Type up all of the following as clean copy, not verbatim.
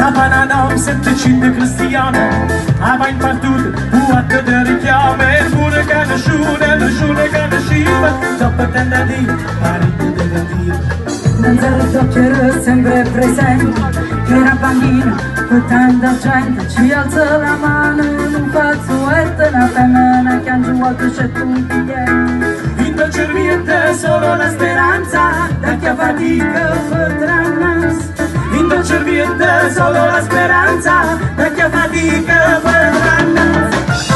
Aber na nom sette cinta cristiana, aber in partut buatte de richiame, il pure che nessuno che ne sciva, dopo tenda di parite della vita. Danzato che ero sempre presente, che era bambina, con tanta gente, ci alza la mano in un fazzoletto, una femmina che anche vuole c'è tutti gli in te cerviette solo la speranza, da chi fatica potrà nas. In te cerviette solo la speranza, da chi fatica potrà nas.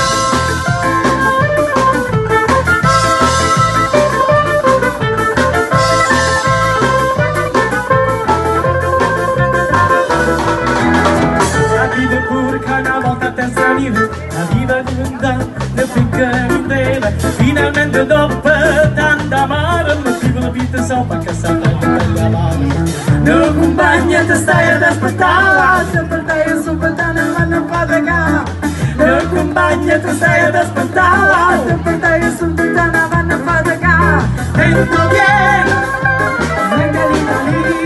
La vita lunga, ne finché non deve, finalmente dopo tanta amare, ma vivo la vita sopra che sta bella amare. No compagna ti stai ad aspettare, sempre te subitano ma non fa pagare. No compagna ti stai ad aspettare, sempre te subitano ma non fa pagare. E tutto viene, venga l'Italia.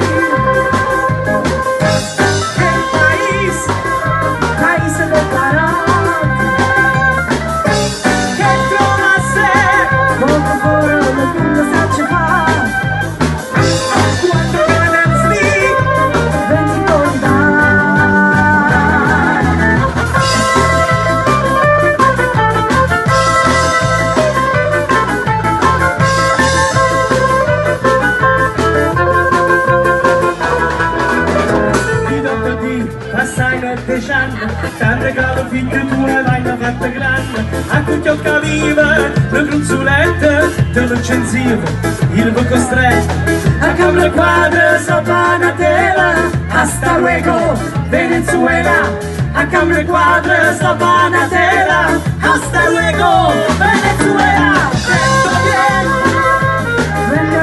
T'han regalo figlio tuo e l'hai una fatta grande, a cui ti ho viva, la gruzoletta te lo censiva, il buco stretto, a camera quadra sopra una tela, hasta luego, Venezuela, a camera quadra sopra una tela, hasta luego, Venezuela, esto bien, venga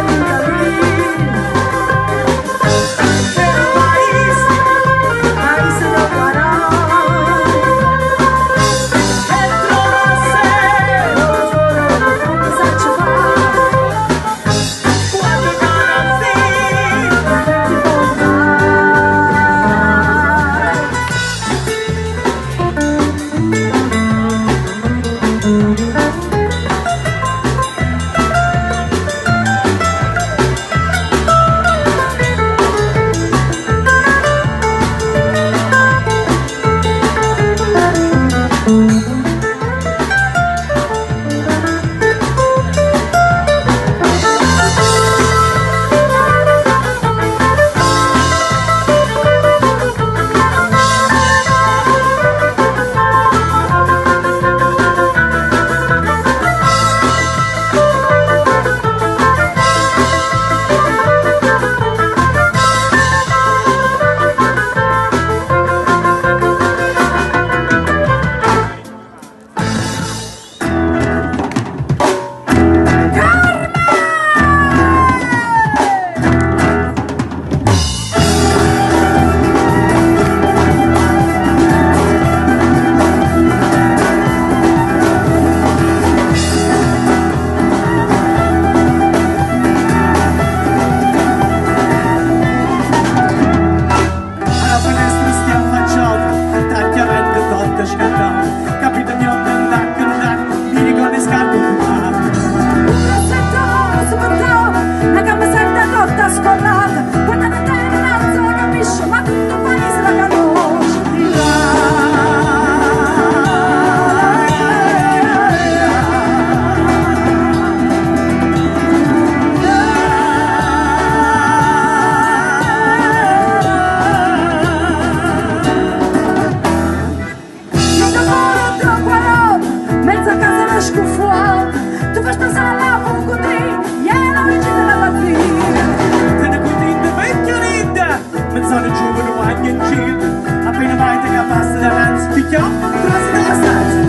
appena mai te capassi davanti, picchiamo, trasina la stanza.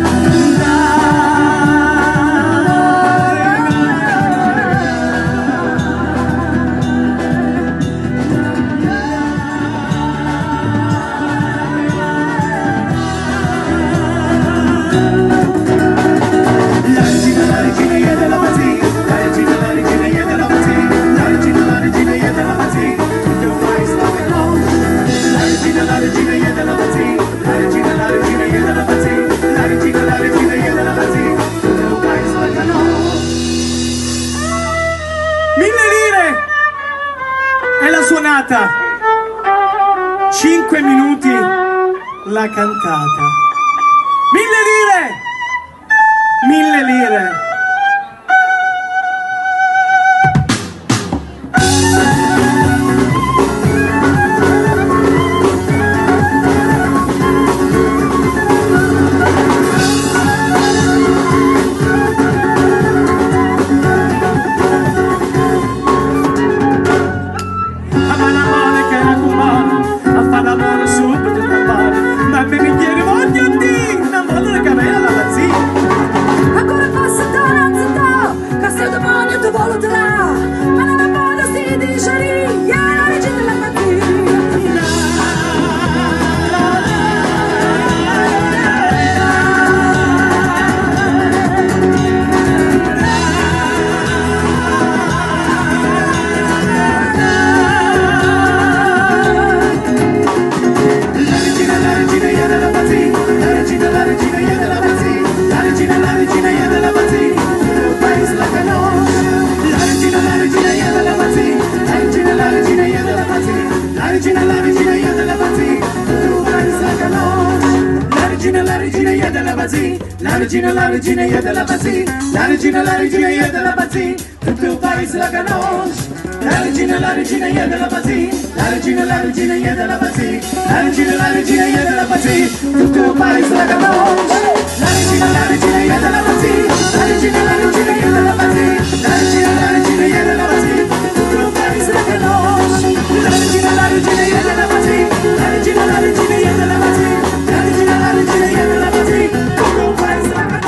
La regina 5 minuti la cantata. 1000 lire! 1000 lire! La regina io della Bazzi, la regina io della Bazzi, tutto il paese la conosce. La regina io della Bazzi, la regina io della Bazzi, la regina io della Bazzi, tutto il paese la conosce. La regina io della Bazzi, la regina io della Bazzi, la regina io della Bazzi, tutto il paese la conosce. La regina io della Bazzi, la regina io della Bazzi, la regina io della Bazzi, tutto il paese la conosce.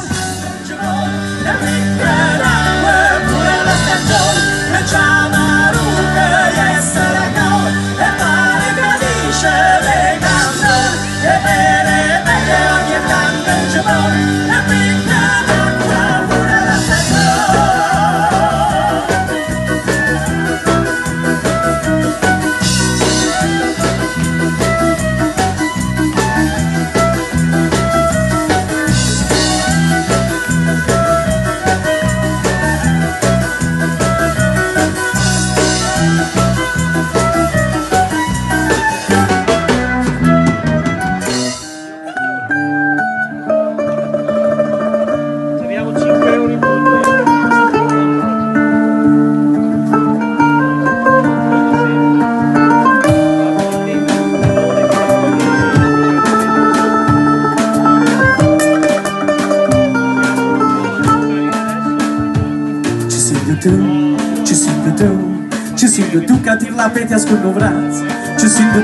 Ci sento tu che ti la peti a sconnovranza. Ci sento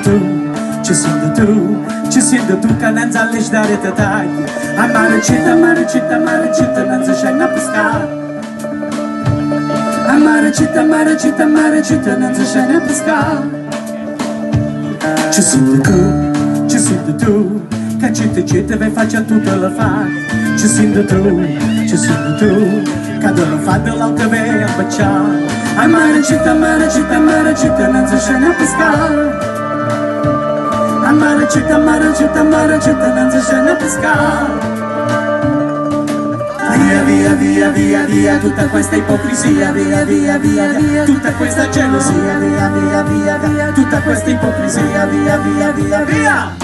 tu che non sa l'esdare te taglia. A mare città, non si scende a pescare. A mare città, non si scende a pescare. Ci sento tu, che città vai faccia tutta la fatta. Ci sento tu, che non fa dell'altra via a baciare. A mare città, non si scende a pescare. A mare città, non si scende a pescare. Via, tutta questa ipocrisia, via, tutta questa gelosia, via, tutta questa ipocrisia, via.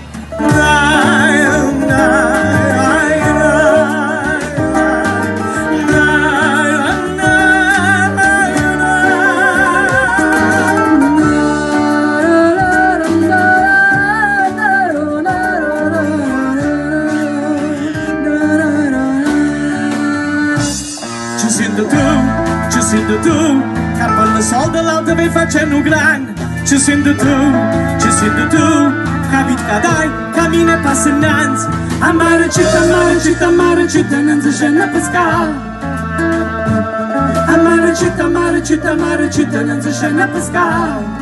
Ci sento tu, che per le soldi l'altra vai facendo grande. Ci sento tu, che vita dai, cammina e passa innanzi. A mare città, non si scende a pescare. A mare città, non si scende a pescare.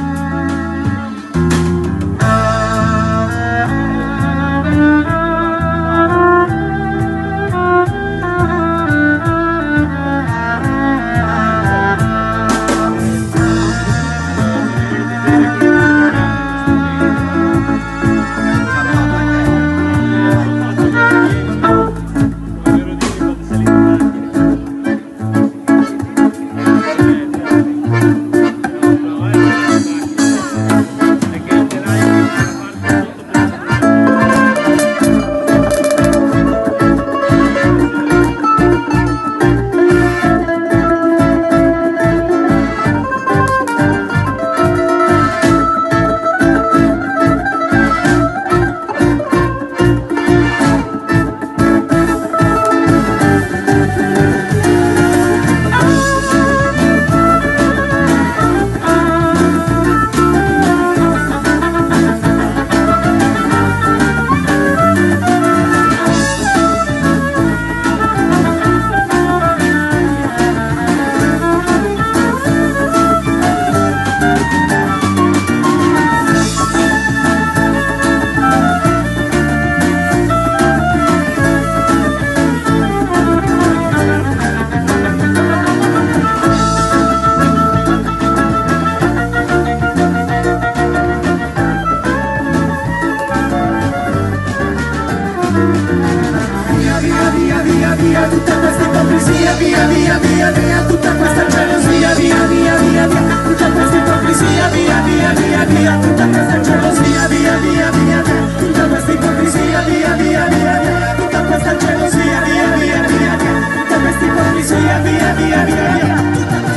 questa gelosia, via via via via, tutta questa ipocrisia, via via via via, tutta questa gelosia, via via via via, tutta questa ipocrisia, via via via via.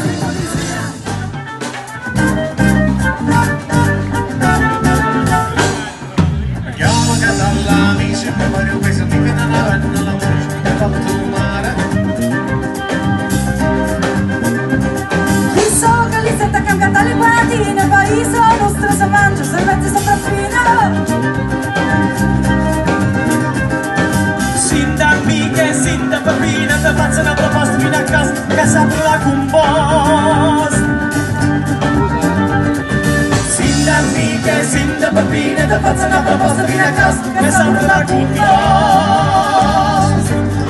Andiamo a casa all'amici, per fare un peso di che non avranno la voce, che ha fatto male. Chissà che lì senta cambiata le pattine, paese nostro si mangia, serventi sopraffina. Sinda amiche, sinda papina, ti faccio una proposta fino a casa, che saprà la composta. Sinda amiche, sinda papina, ti faccio una proposta fino a casa, che saprà la composta.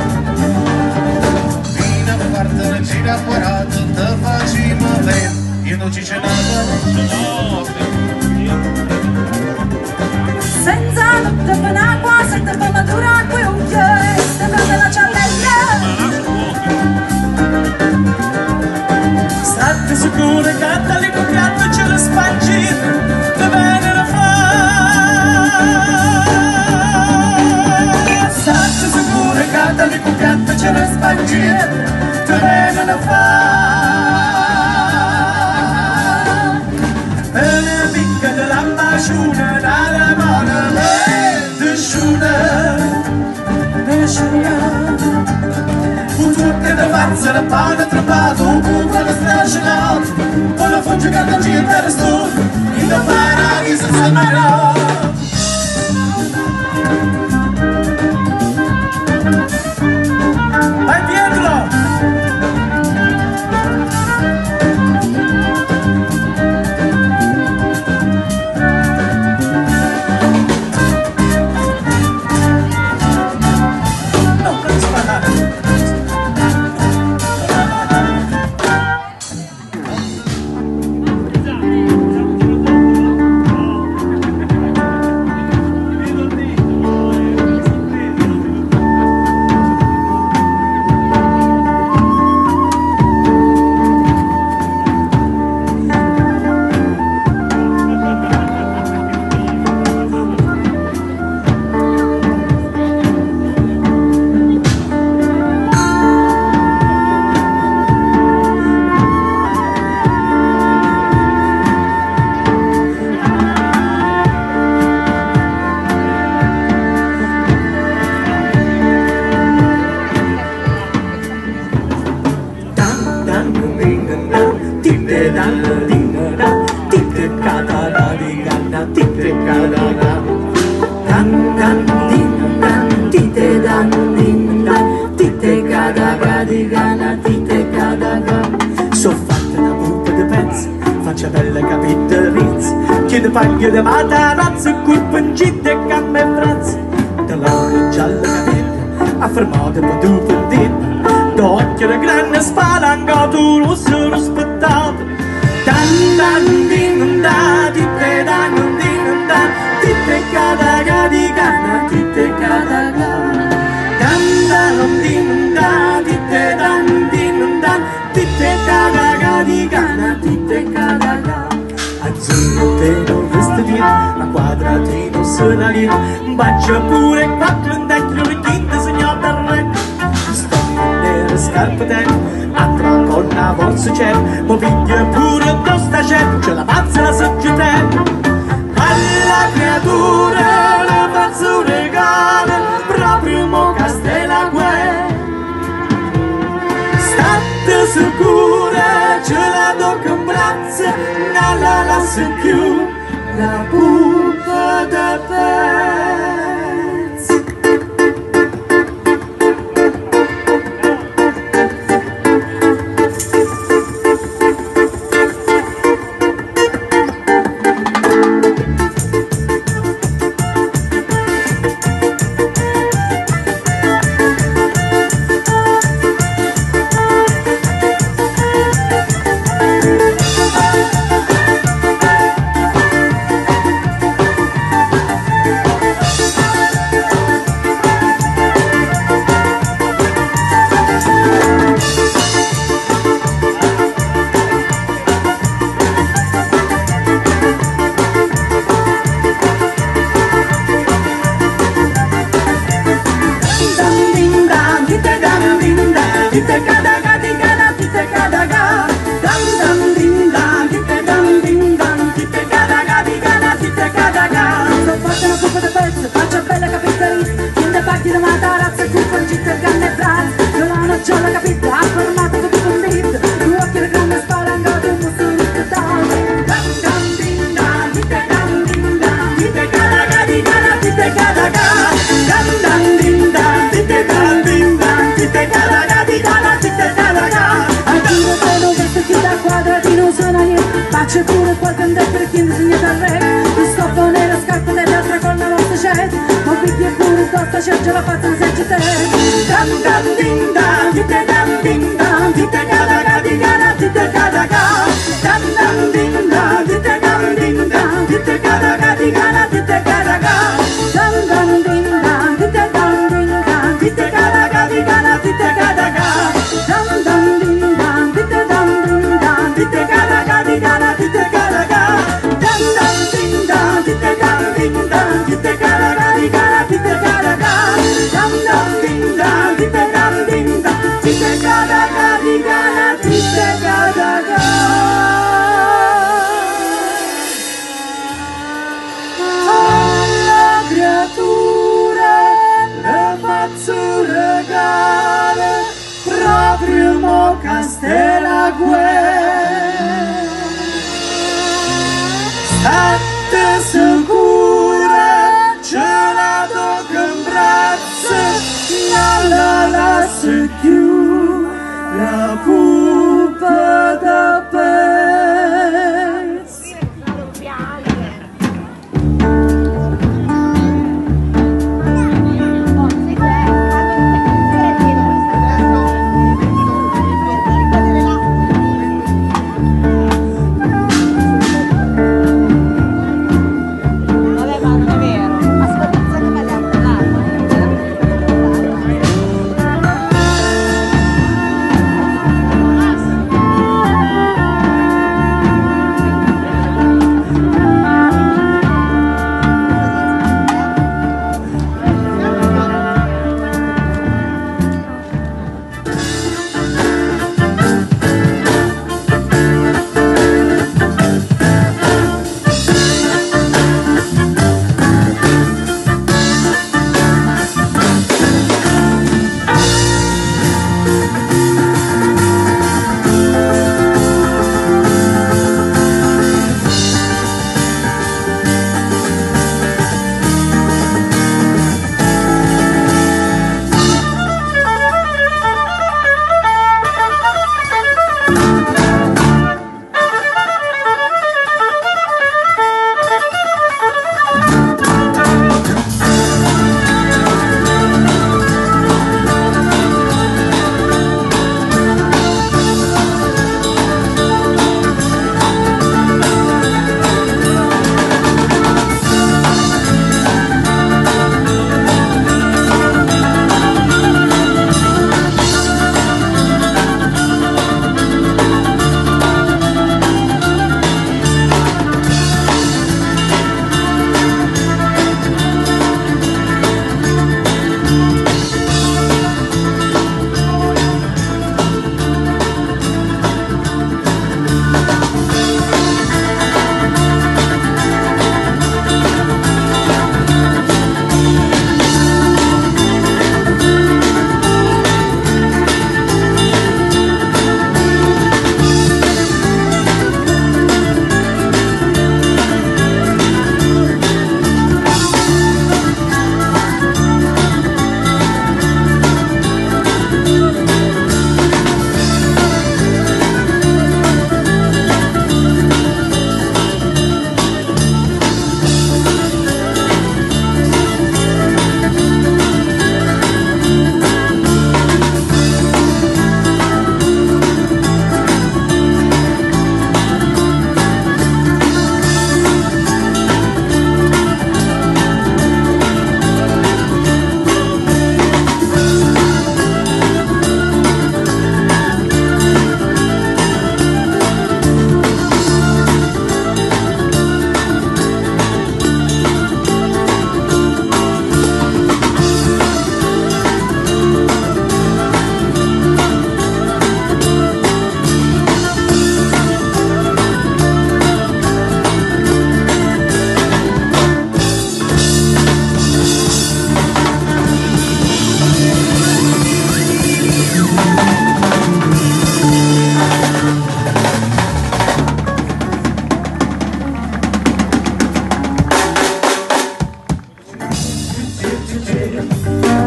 Fino a parte la gira parato, te facciamo vedere, io non ci c'è nada. Senza notte per acqua, senza per matura qui un fiore, sembra la cialleglia. State sicure che dalle copiate ce le spangi, te bene la fa. State sicure che dalle copiate ce le spangi, te bene la fa. E le picche della basciuna, dalle mano, le sciune. Tutte da farsi la pane trappato, comunque la strascinato, con la foggia che da gente resto, in da paradiso sembrerà. Vai Pietro! So fatta una buca di pezzi, faccia bella capita rizzi, che ne paglio di matarazzi, colpa in città e camma e frazzi. Da loro gialla capita, affermata per tu pentita, d'occhio di grande spalancato, rosso rispettato. Dan dan din da, titte dan din da, titte cada gadicana, titte cada gana. Dan dan din da, titte dan din da, titte cada gadicana, titte cada gana. Azzurro teno vestitino, a quadratino sonalino, bacia pure quattro in dentro le quinte signor del re. Stoffa nere scarpe dentro, altra gonna forse c'è, ma piglia pure tosta c'è, ce la pazza la società. Alla creatura le faccio un regalo, proprio mo castella guè. State sicure, ce la do con braccia, non la lascio più, la pupa da pezzi. Tite cadaga di gana, tite cadaga. Dam dam ding dam, tite dam ding dam, tite cadaga di gana, tite cadaga. Sto fatta una coppa di pezzo, faccia bella capitali. Tiende pacchi da matarazza, cupa in città, canne e brazzi. Io la non c'ho la capita, ha formato con tutto un dito. Due occhi e grande spalangato, un musto in totale. Dam dam ding dam, tite dam ding dam, tite cadaga di gana, tite cadaga. Dam dam ding dam, tite dam ding dam, tite cadaga di gana, tite cadaga. Aggiungo te non vesto chi da quadrati non suona niente. Faccio pure qualche andetto per chi disegna dal re. Ti stoppo nella scarpa dell'altra con la nostra scelta. Ma picchi pure tosta c'è già la faccia non sei te. Dam dam ding dam, tite dam ding dam, tite cadaga di gana, tite cadaga. Dam dam ding dam, tite dam ding dam, tite cadaga di gana, tite cadaga. Dam dam ding dam, tite dam ding dam, tite cadaga di gana, tite cadaga. Dam dam ding dam, tite dam ding dam, tite cadaga di gana, tite cadaga. Dam dam ding dam, tite dam ding dam, tite cadaga di gana, tite cadaga. Dam dam ding dam, tite dam ding dam, tite cadaga di gana, tite cadaga. Alla creatura le faccio regalo proprio mo Castella guerra. State sicura, ce la tocca in braccio, la lascio più, la pupa da pezzo.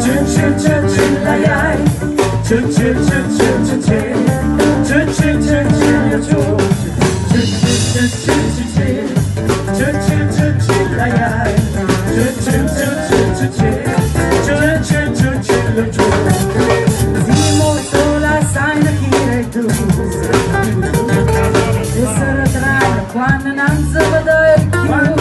Quando non si vede più,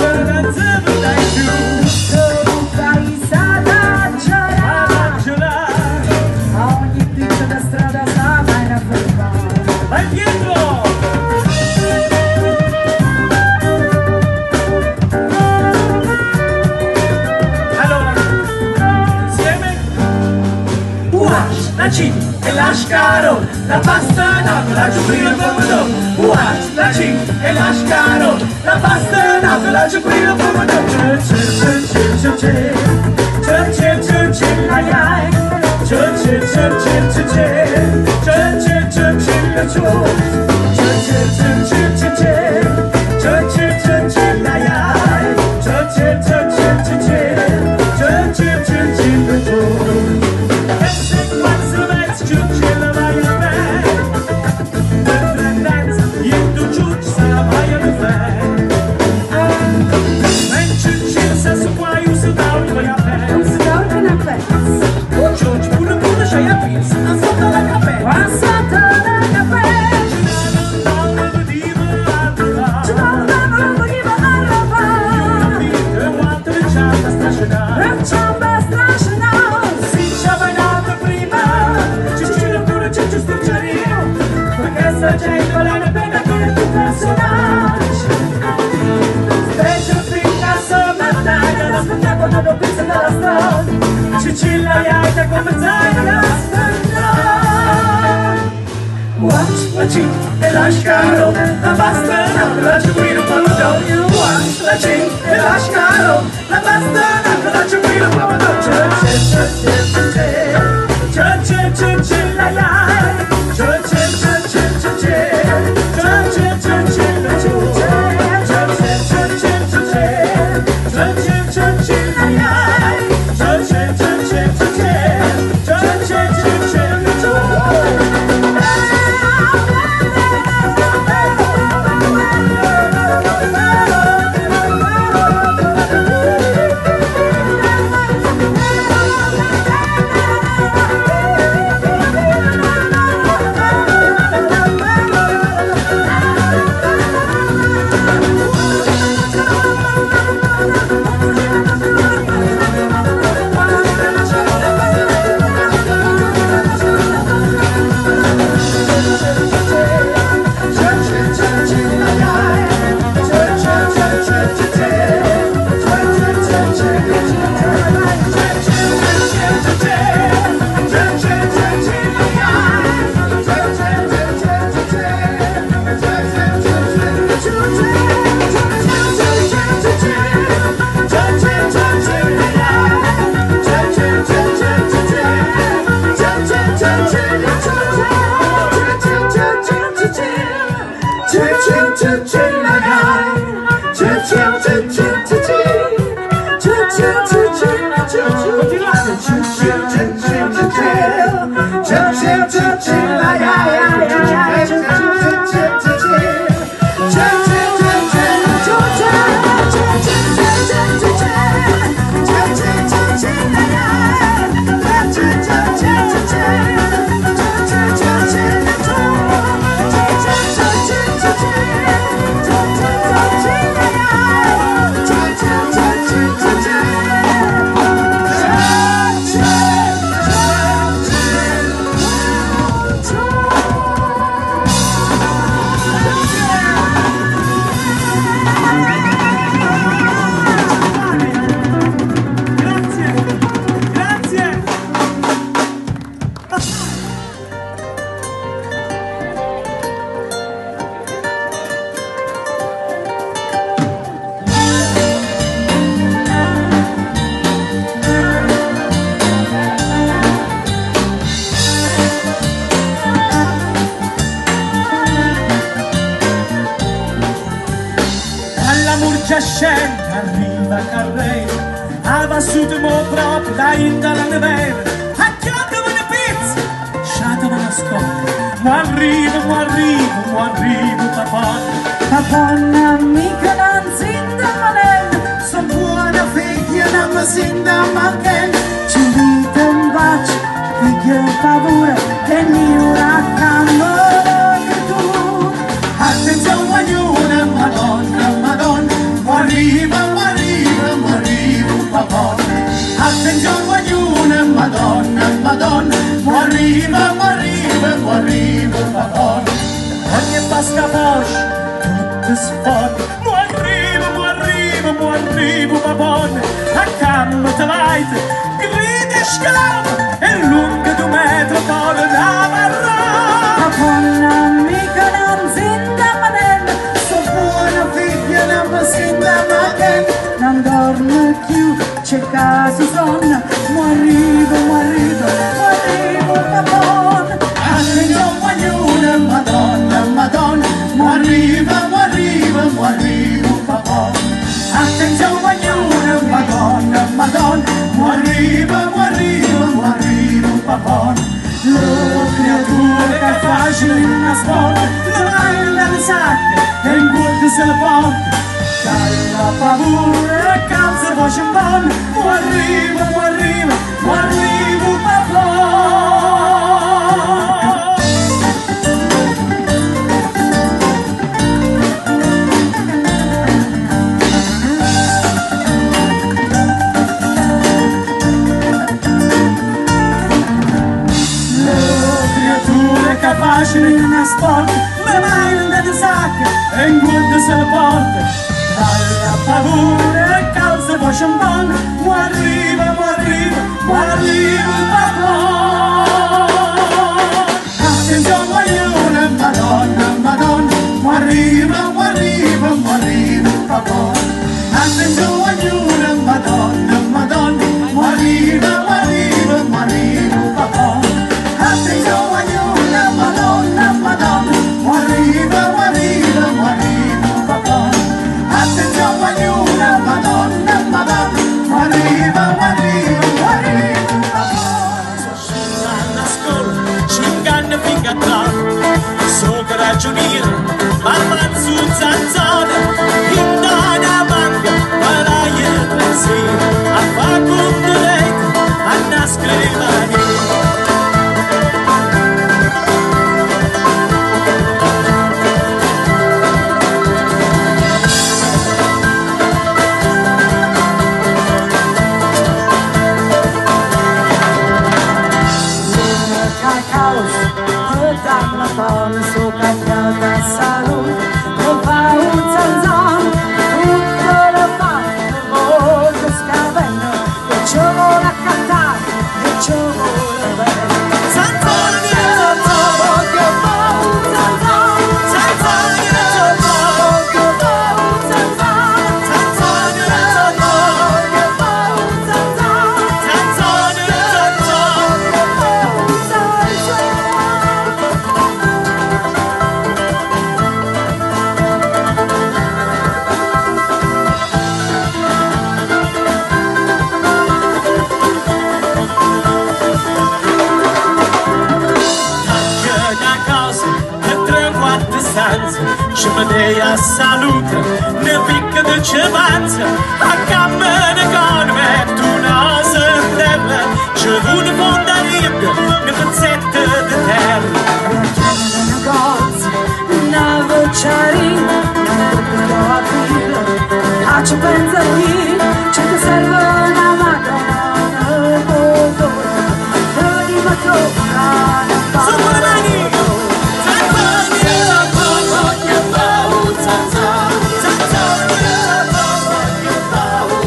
tutto un paese ad aggiorare, ogni piccola strada sa mai una fermata. Vai Pietro! Allora, insieme. La C e la scarol, la pasta la ciuprino il pomodoro. La C e la scarol, la pasta la ciuprino il pomodoro. Cicilla come zaino la C e la scaro, la pasta la ciuprino pomodoro. La C e la scaro, la pasta la ciuprino pomodoro. va su di mo proprio da indala nevera, acchiattami una pizza, sciatami una scotta, mo arrivo, papà. Paponna mica non zinda malen, son buona figlia non mi zinda malchen. Ci dite un bacio, figlia paura, che mi uracano che tu. Attenzione ognuna, Madonna, Madonna, arriva, papà. Attenzione ognuna, Madonna, Madonna, arriva, papà. Ogni pasca Porsche, tutto sfondo, mo arrivo, babone, a cammo te vai, gridi scalamo, e lunga 2 metri, poi la barra. Paponna mica non zinda malen, son buona figlia non mi zinda malchen. Non dormo più, c'è caso sonna, mo arrivo, paponna. Attenzione ognuna, Madonna, Madonna, arriva, papà. Attenzione ognuna, Madonna, Madonna, arriva, papà. Le creature che facciano una sporta, le mani nelle sacche e in guardia se le porta. Dalla paura e calza voce in buona, mo arrivo, papà. Facile in una sporta, le mani nelle sacche e in guardia se le porta. Dalla paura e calza voce in buona, mo arrivo, papà. Attenzione ognuna, Madonna, Madonna, arriva, papà. Attenzione ognuna, Madonna, Madonna, arriva, papà. Attenzione ognuna, Madonna, Madonna, arriva, papà. Attenzione ognuna, Madonna, Madonna, arriva, papà. Alla scuola ci inganna finché a tardi, so che ragioniere, ma mazzu zanzone, in dana manca, paraie pensieri, a fa conto lei, a nascere mani. Con su cambiata salute, non fa un zanzano, tutto lo fa, molto scavendo, e ci vuole accattare, e ci vuole bene. Zanzone di Zanzano, che fa un zanzano, zanzone di zanzone, che fa un zanzano, zanzone di zanzone, che fa un zanzano, zanzone di zanzone. che fa un zanzano. Ci vedea salute, ne picca de cevanza, a cammene con me, tu no sentella, ci vuole fonda ribbe, ne pezzette de terra. Una vociarina, non aprire, ci pensa lì, ci ti serve una madonna, prima troppa, Su con le mani! Zanzone di zanzone, che fa un zanzano, zanzone di zanzone, che fa un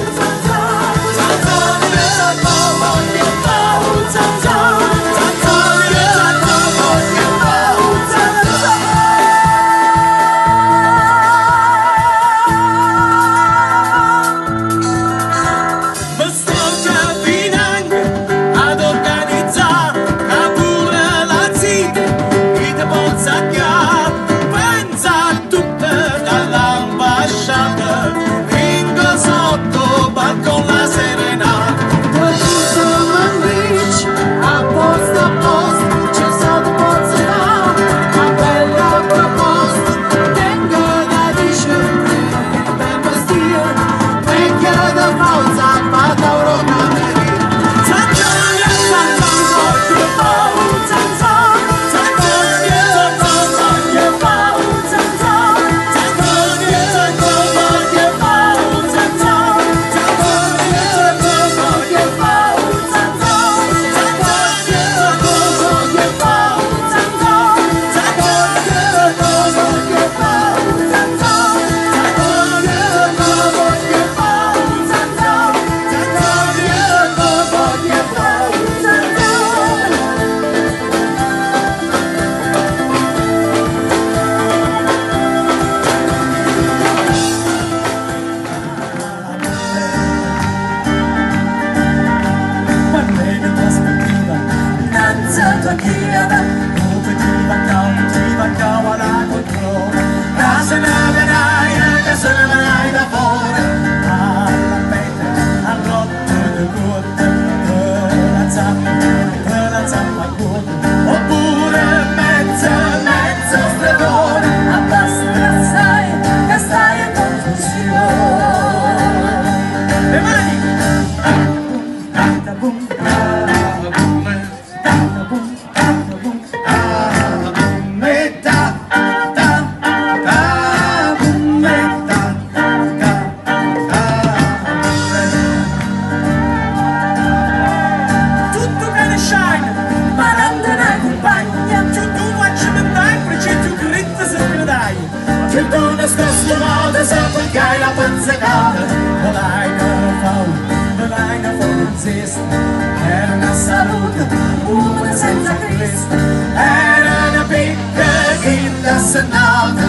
esiste, era una salute, una senza Cristo, Era una picca internazionale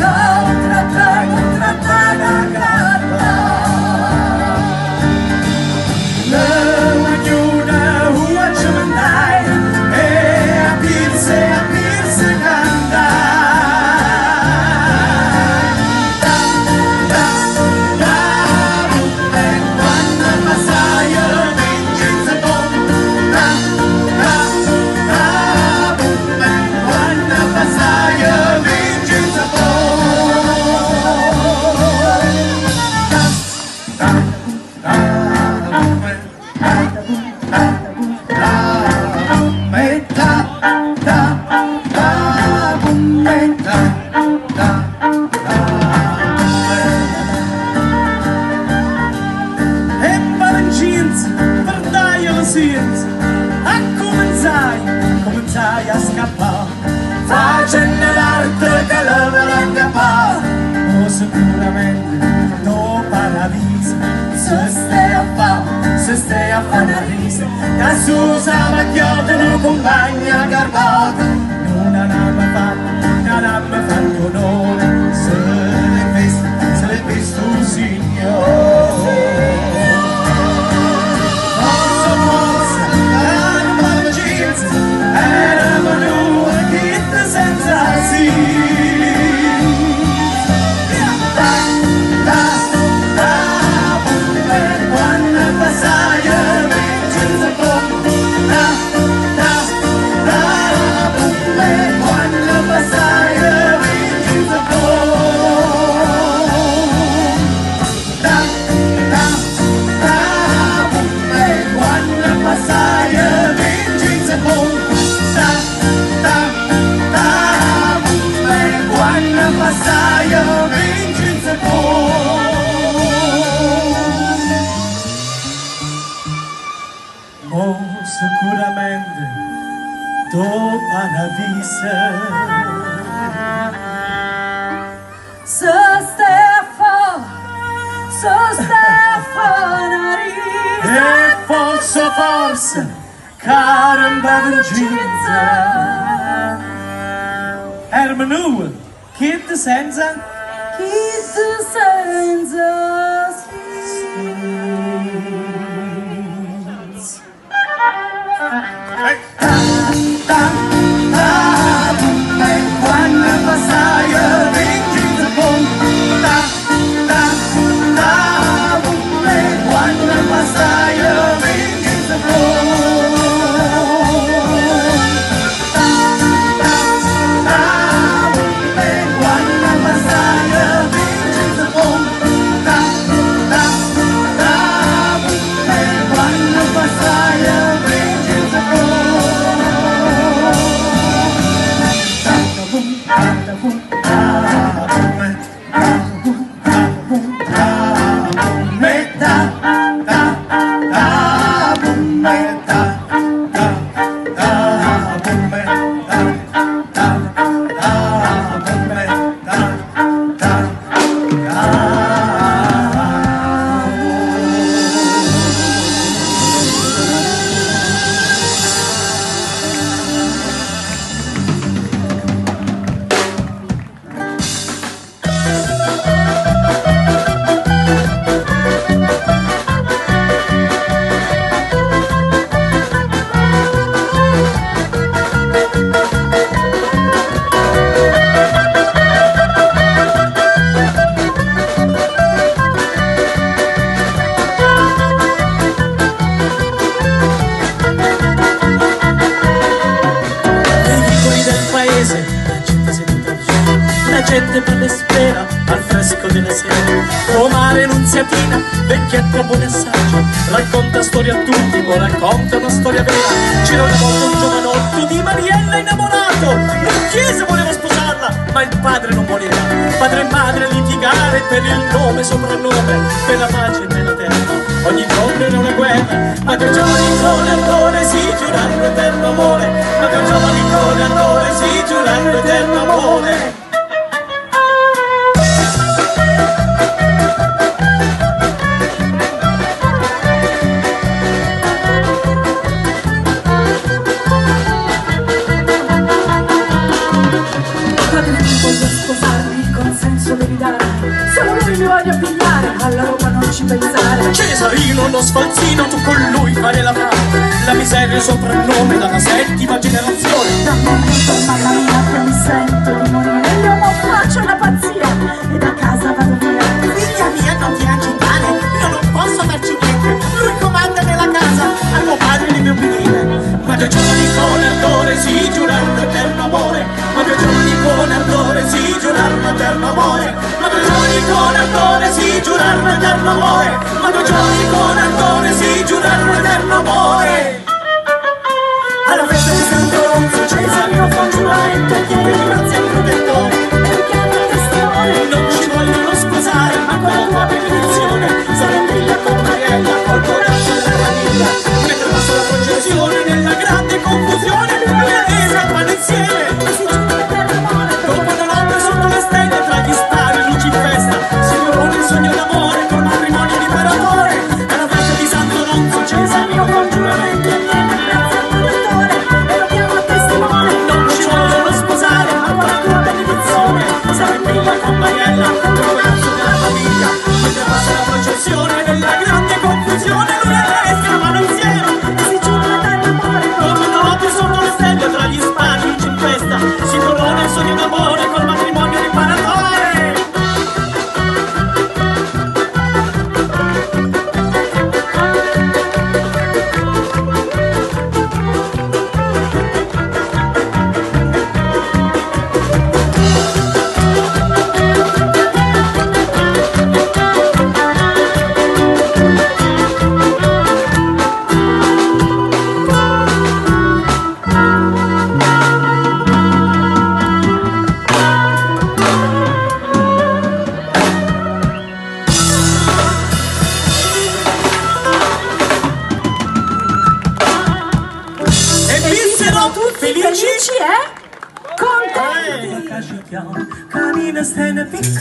contrattata carta. L'ognuna ua ci mandai e a pirse candai. Quando passaio vincenza bon, quando passaio vincenza bon. Cominciai a scappare, Facendo l'arte che la voleva fare, oh sicuramente no paradiso, se stai a fare una risa, da Susa Macchiota non compagna garbata, non aveva fatto onore, se l'hai visto un signore. Forza, non va jeans, era manuva che senza sì. Quando passaia vincenza bon, quando passaia vincenza bon, quando passaia vincenza bon, quando passaia vincenza bon. oh sicuramente do paradiso. So Stefano, E forse, caramba vincenza, Ermenua, che ti senza? chi tu senza Quando passaia vincenza bon, quando passaia vincenza bon, quando passaia vincenza bon, quando passaia vincenza gente per le spera al fresco della sera. Omare Nunziatina, vecchietta buona e saggia, racconta storia a tutti, ma racconta una storia vera. C'era una volta un giovanotto di Mariella innamorato, in chiesa voleva sposarla, ma il padre non voleva. Padre e madre a litigare per il nome e soprannome, per la pace nella terra, ogni giorno era una guerra. Ma che giovani con allora si giurano eterno amore, ma che giovani con allora si giurano eterno amore. vicino, tu con lui fare la fame. La miseria è il soprannome dalla settima generazione. Da momento, mamma mia, che mi sento di morire. Io non faccio una pazzia e da casa vado via. Figlia mia, non ti agitare, io non posso farci niente. Lui comanda nella casa, a tuo padre deve obbedire. Ma 2 giorni con ardore si giurarono eterno amore. Ma 2 giorni con ardore si giurarono eterno amore. Ma 2 giorni con ardore si giurarono eterno amore. Ma 2 giorni con ardore si giurarono eterno amore. Alla festa di Santo Ronzo Cesario fa un giuramento e chiede grazie al protettore e chiama il testimone. Non ci vogliono sposare, ma con la tua benedizione sarà figlia con Mariella, col coraggio della famiglia. Mentre passa la processione nella grande confusione, lui e lei scappano insieme. E si giura per l'amore. Dopo una notte sotto le stelle, tra gli spari e luci in festa, si propone il sogno d'amore col matrimonio di imperatore. Alla festa di Santo Ronzo Cesario fa un giuramento e chiede grazie al protettore E lo chiama il testimone. non ci vogliono sposare, ma con la tua benedizione sarai figlia con Mariella, col coraggio della famiglia. Mentre passa la processione nella grande confusione, lui e lei scavano insieme. E si giura per l'amore. Dopo una notte sotto le stelle, tra gli spari luci in festa, si propone il sogno d'amore col matrimonio di imperatore. E vissero tutti felici. Contenti. Camina stene pic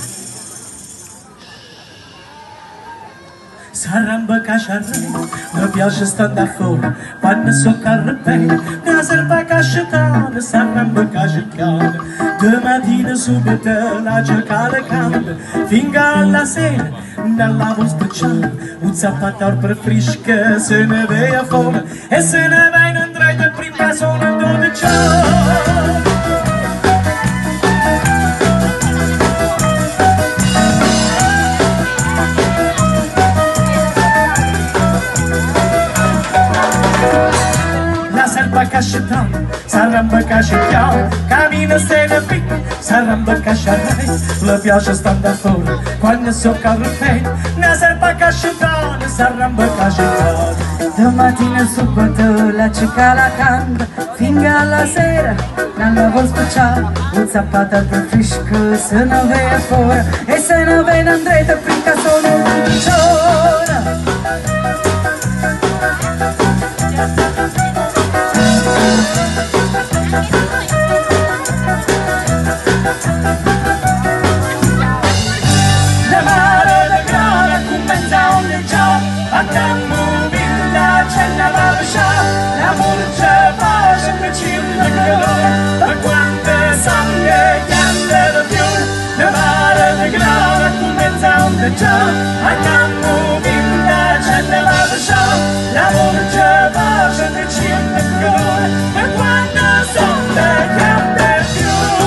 Saramba cacciarre, mi piace stare fuori, quando so carrepere, mi serve cacciatare, saramba cacciatare. Domattina subito la giocare cambia, finché alla sera, nella vostra ciao, un zappatore per fresca, se ne vede a fome, e se ne va in andrete prima sono 12 ore. Cacciatore, saramba cacciatore, cammina stene pic, saramba cacciatore, le piace stare fuori, quando so carrepere, ne serve cacciatore, saramba cacciatore. Domattina subito la cica la canta, finché alla sera, nella vostra ciao, un zappato per fresco, se ne vede fuori, e se ne vede andrete finché sono 11 ore. La mare de grana comença a ondejar, a campo vinda c'è la marcia, la murcia bacia che circa calore, ma quante sangue chiande da più. La mare de grana comença a ondejar, a campo vinda c'è la marcia, la murcia bacia che circa calore, ma quante sangue chiande da più.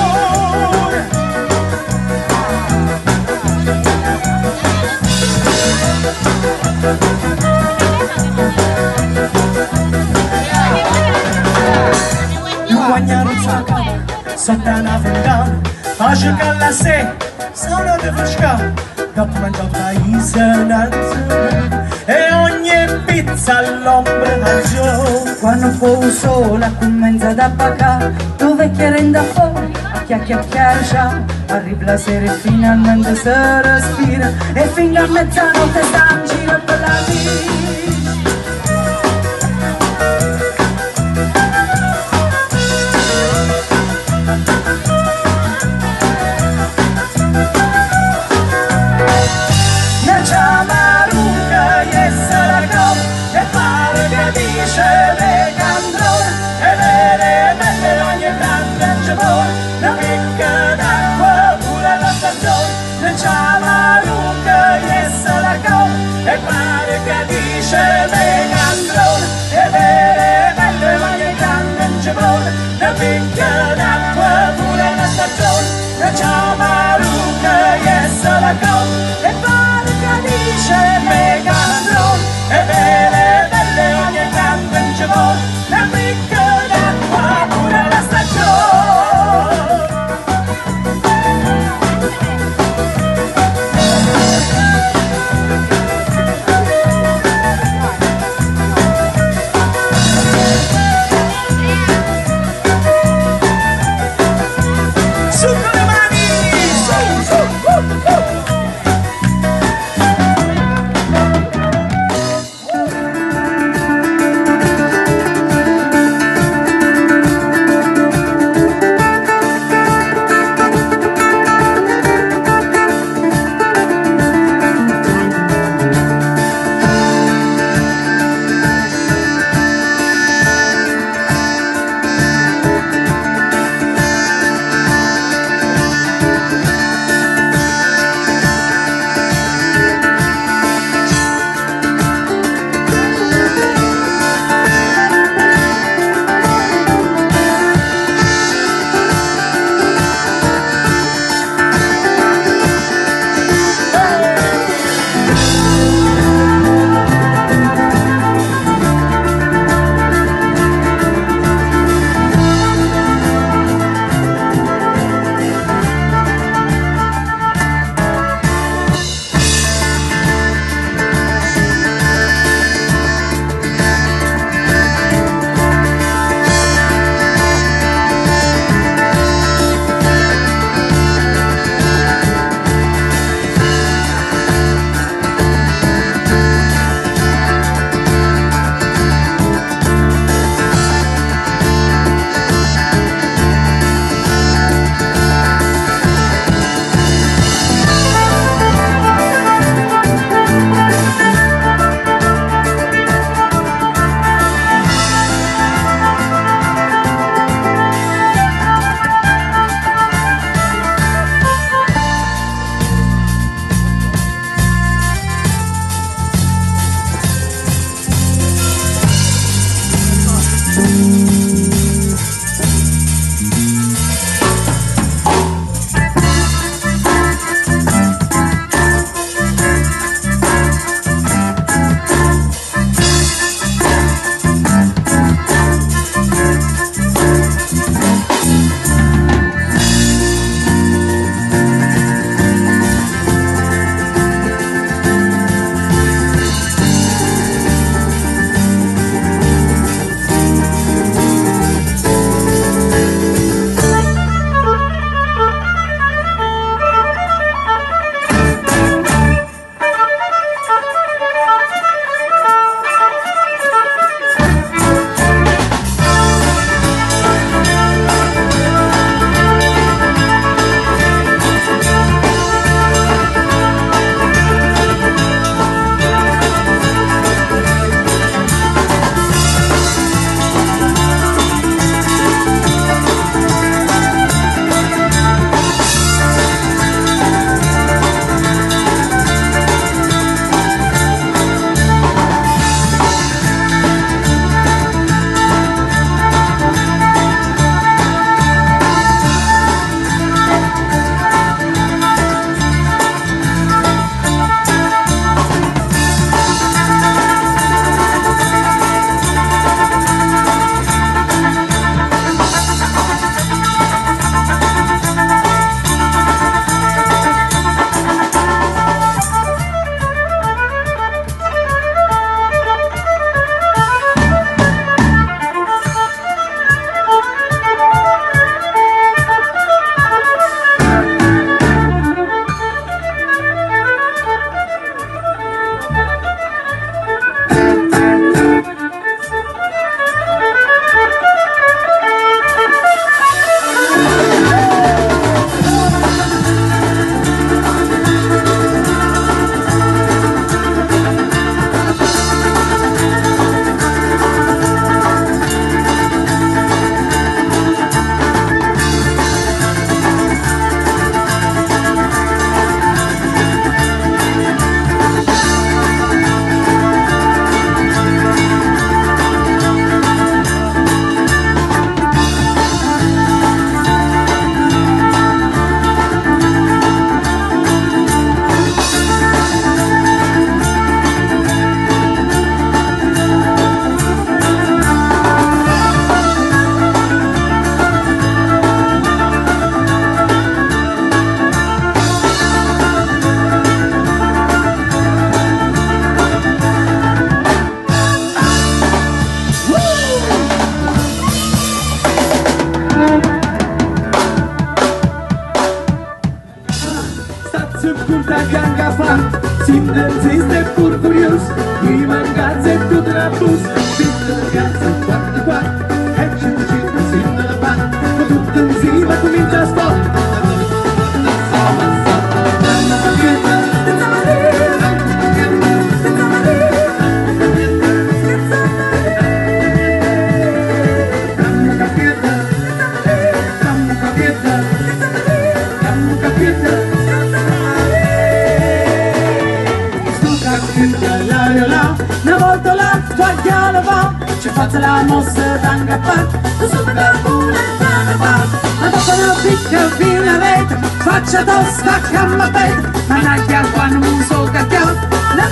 Guagnare un sacco sotto una fondana, a giocare alla sera, sono di fresca, dopo mangiare paese e ogni pizza all'ombra del giorno. Quando poi il sole comincia ad appagare, tu vecchia renda fuori, a chiacchierare già, arriva la sera e finalmente si respira, e fino a mezzanotte sta in giro per la vita. La picca d'acqua pure la stagione, non c'è la lunga, e pare che Una volta la togliala va, ci faccia la mossa d'anga part, tu subito la pure va, ma dopo una picca fino a rete, faccia tosta camma pet, ma non chiaro quando non so cacchiao, la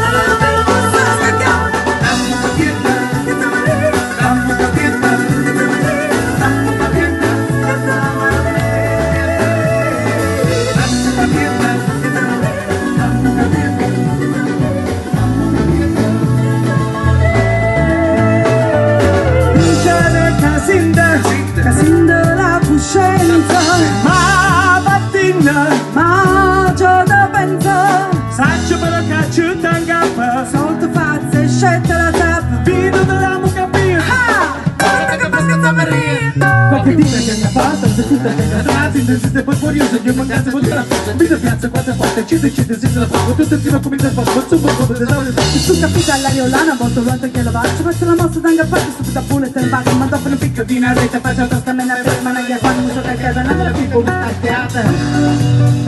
Casinda la coscienza, ma mattina, ma già da pensa, saggio però che ci tanga, solto fazza e scelta la tappa, vino dell'amo capire. Qualche dita che mi ha fatto, se tutta che mi ha dato, in esiste poi furioso, io mancato con la vita piazza quattro volte, ci decide senza la fuoco, tutto insieme come il fuoco, su un po' di esame. su capita all'ariolana, molto volta che la faccio, faccio la mossa d'anga parte, subito a pure te ne vado, ma dopo una picca di una rete, faccio tosta mena per managlia, quando mi sono a casa, non la tipo al teatro.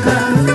Bye.